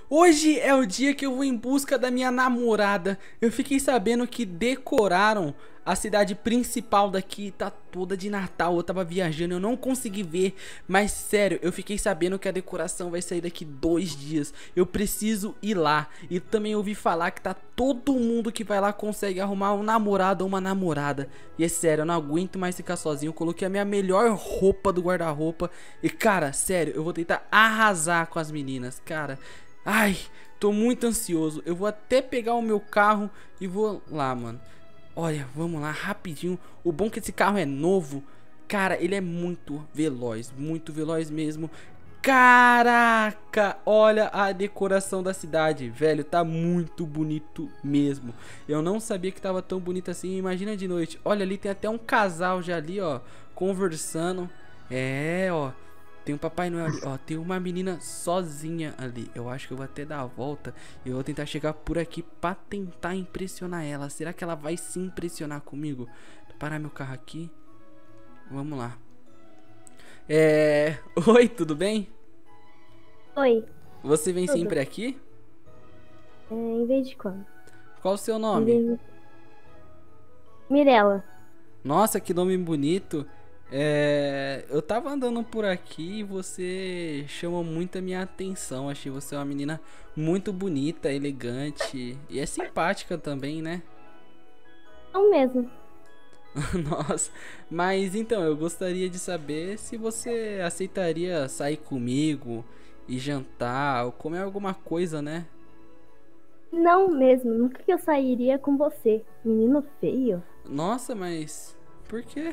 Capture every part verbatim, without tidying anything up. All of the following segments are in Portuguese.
Hoje é o dia que eu vou em busca da minha namorada. Eu fiquei sabendo que decoraram a cidade principal daqui, tá toda de Natal. Eu tava viajando, eu não consegui ver, mas sério, eu fiquei sabendo que a decoração vai sair daqui dois dias. Eu preciso ir lá. E também ouvi falar que tá todo mundo que vai lá consegue arrumar um namorado ou uma namorada. E é sério, eu não aguento mais ficar sozinho. Eu coloquei a minha melhor roupa do guarda-roupa. E cara, sério, eu vou tentar arrasar com as meninas, cara. Ai, tô muito ansioso. Eu vou até pegar o meu carro e vou lá, mano. Olha, vamos lá, rapidinho. O bom é que esse carro é novo. Cara, ele é muito veloz, muito veloz mesmo. Caraca, olha a decoração da cidade, velho, tá muito bonito mesmo. Eu não sabia que tava tão bonito assim, imagina de noite. Olha, ali tem até um casal já ali, ó, conversando. É, ó. Tem um Papai Noel ali, ó, tem uma menina sozinha ali. Eu acho que eu vou até dar a volta e eu vou tentar chegar por aqui pra tentar impressionar ela. Será que ela vai se impressionar comigo? Vou parar meu carro aqui. Vamos lá. É... Oi, tudo bem? Oi. Você vem Tudo. sempre aqui? É, em vez de quando? Qual o seu Em nome? vez de... Mirella. Nossa, que nome bonito. É, eu tava andando por aqui e você chamou muito a minha atenção. Achei você uma menina muito bonita, elegante e é simpática também, né? Não mesmo. Nossa, mas então eu gostaria de saber se você aceitaria sair comigo e jantar ou comer alguma coisa, né? Não mesmo. Nunca que eu sairia com você. Menino feio. Nossa, mas por quê?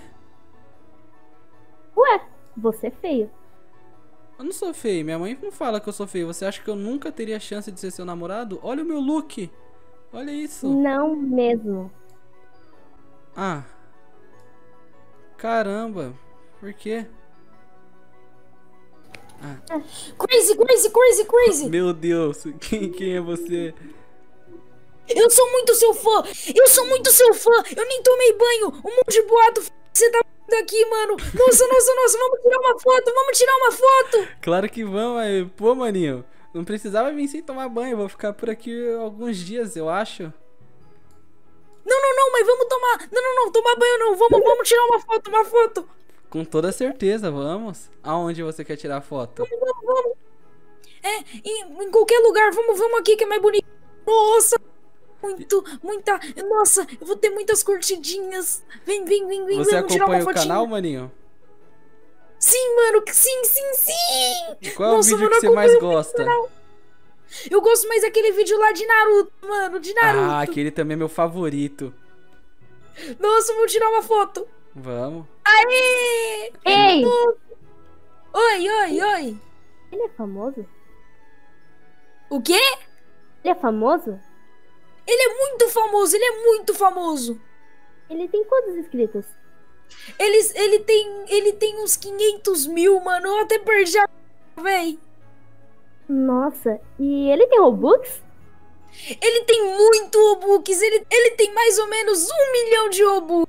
Ué, você é feio. Eu não sou feio, minha mãe não fala que eu sou feio. Você acha que eu nunca teria chance de ser seu namorado? Olha o meu look. Olha isso. Não mesmo. Ah. Caramba. Por quê? Ah. Crazy, crazy, crazy, crazy! Meu Deus. Quem, quem é você? Eu sou muito seu fã! Eu sou muito seu fã! Eu nem tomei banho! Um monte de boato f... Você tá daqui, mano! Nossa, nossa, nossa! Vamos tirar uma foto! Vamos tirar uma foto! Claro que vamos, mas... Pô, maninho. Não precisava vir sem tomar banho. Vou ficar por aqui alguns dias, eu acho. Não, não, não, mas vamos tomar... Não, não, não, tomar banho não! Vamos, vamos tirar uma foto, uma foto! Com toda certeza, vamos. Aonde você quer tirar foto? Vamos, vamos, vamos! É, em, em qualquer lugar, vamos, vamos aqui que é mais bonito! Nossa! Muito, muita... Nossa, eu vou ter muitas curtidinhas! Vem, vem, vem, vem, Você vamos tirar uma acompanha o fotinha! canal, maninho? Sim, mano, sim, sim, sim! Qual é o Nossa, vídeo mano, que você mais acompanha o gosta? canal. Eu gosto mais daquele vídeo lá de Naruto, mano, de Naruto. Ah, aquele também é meu favorito. Nossa, vamos tirar uma foto. Vamos. Aê! Ei! Oi, oi, oi. Ele é famoso? O quê? Ele é famoso? Ele é muito famoso, ele é muito famoso. Ele tem quantos inscritos? Ele, ele, tem, ele tem uns quinhentos mil, mano. Eu até perdi a... véi. Nossa, e ele tem Robux? Ele tem muito Robux. Ele, ele tem mais ou menos um milhão de Robux.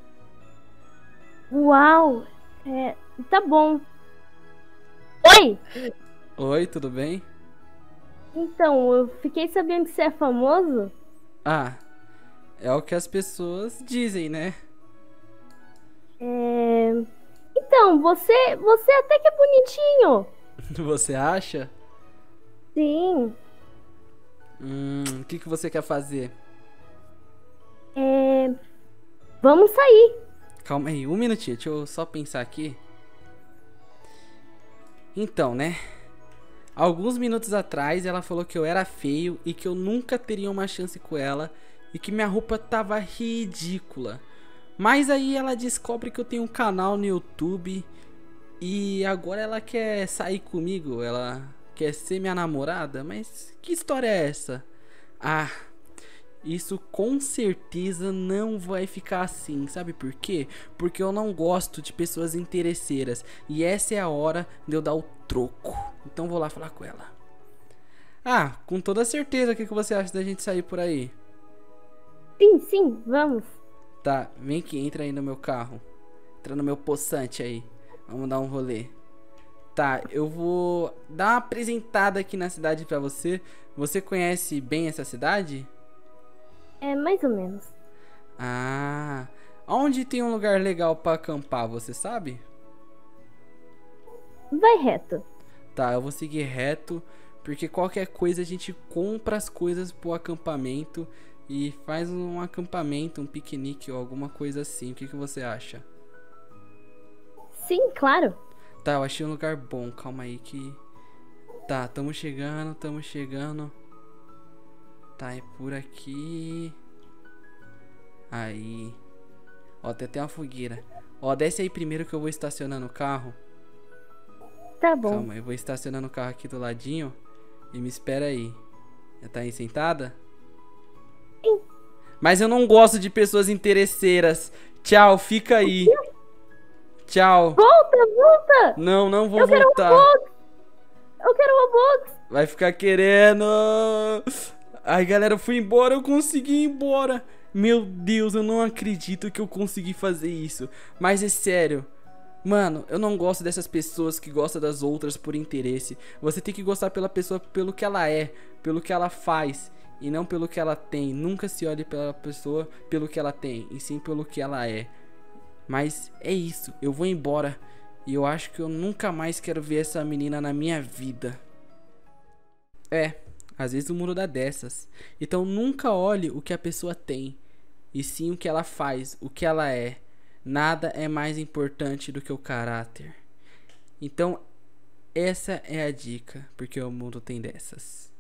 Uau! É, tá bom. Oi! Oi, tudo bem? Então, eu fiquei sabendo que você é famoso? Ah, é o que as pessoas dizem, né? É... Então, você, você até que é bonitinho. Você acha? Sim. Hum, o que, que você quer fazer? É... Vamos sair. Calma aí, um minutinho, deixa eu só pensar aqui. Então, né? Alguns minutos atrás ela falou que eu era feio e que eu nunca teria uma chance com ela e que minha roupa tava ridícula. Mas aí ela descobre que eu tenho um canal no YouTube e agora ela quer sair comigo, ela quer ser minha namorada, mas que história é essa? Ah, isso com certeza não vai ficar assim, sabe por quê? Porque eu não gosto de pessoas interesseiras e essa é a hora de eu dar o troco. Então vou lá falar com ela. Ah, com toda certeza, o que, que você acha da gente sair por aí? Sim, sim, vamos. Tá, vem aqui, entra aí no meu carro. Entra no meu poçante aí. Vamos dar um rolê. Tá, eu vou dar uma apresentada aqui na cidade pra você. Você conhece bem essa cidade? É mais ou menos. Ah, onde tem um lugar legal pra acampar, você sabe? Vai reto. Tá, eu vou seguir reto, porque qualquer coisa a gente compra as coisas pro acampamento e faz um acampamento, um piquenique ou alguma coisa assim. O que que você acha? Sim, claro. Tá, eu achei um lugar bom, calma aí que... Tá, tamo chegando, tamo chegando. Tá, é por aqui. Aí. Ó, tem até uma fogueira. Ó, desce aí primeiro que eu vou estacionando o carro. Tá bom. Calma, eu vou estacionando o carro aqui do ladinho. E me espera aí. Já tá aí sentada? Sim. Mas eu não gosto de pessoas interesseiras. Tchau, fica aí. Tchau. Volta, volta! Não, não vou Eu quero voltar. Robux! Eu quero Robux! Vai ficar querendo. Ai, galera, eu fui embora, eu consegui ir embora. Meu Deus, eu não acredito que eu consegui fazer isso. Mas é sério. Mano, eu não gosto dessas pessoas que gostam das outras por interesse. Você tem que gostar pela pessoa pelo que ela é, pelo que ela faz, e não pelo que ela tem. Nunca se olhe pela pessoa pelo que ela tem, e sim pelo que ela é. Mas é isso, eu vou embora. E eu acho que eu nunca mais quero ver essa menina na minha vida. É, às vezes o mundo dá dessas. Então nunca olhe o que a pessoa tem, e sim o que ela faz, o que ela é. Nada é mais importante do que o caráter. Então essa é a dica, porque o mundo tem dessas.